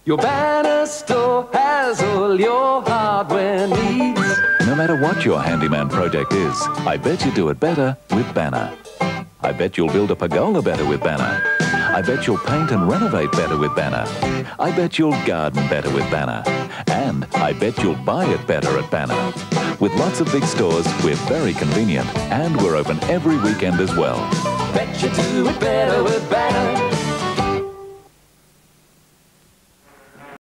Your Banner store has all your hardware needs. No matter what your handyman project is, I bet you do it better with Banner. I bet you'll build a pergola better with Banner. I bet you'll paint and renovate better with Banner. I bet you'll garden better with Banner. And I bet you'll buy it better at Banner. With lots of big stores, we're very convenient and we're open every weekend as well. Bet you do it better with Banner.